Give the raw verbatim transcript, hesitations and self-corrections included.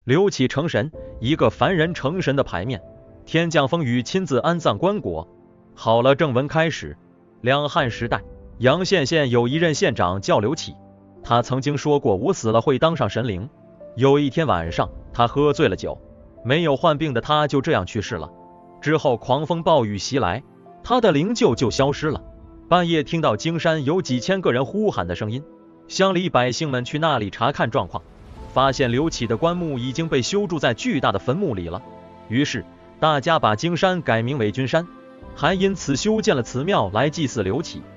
刘启成神，一个凡人成神的牌面。天降风雨，亲自安葬棺椁。好了，正文开始。两汉时代，阳县县有一任县长叫刘启，他曾经说过我死了会当上神灵。有一天晚上，他喝醉了酒，没有患病的他就这样去世了。之后狂风暴雨袭来，他的灵柩就消失了。半夜听到京山有几千个人呼喊的声音，乡里百姓们去那里查看状况，发现刘启的棺木已经被修筑在巨大的坟墓里了。于是大家把京山改名为君山，还因此修建了祠庙来祭祀刘启。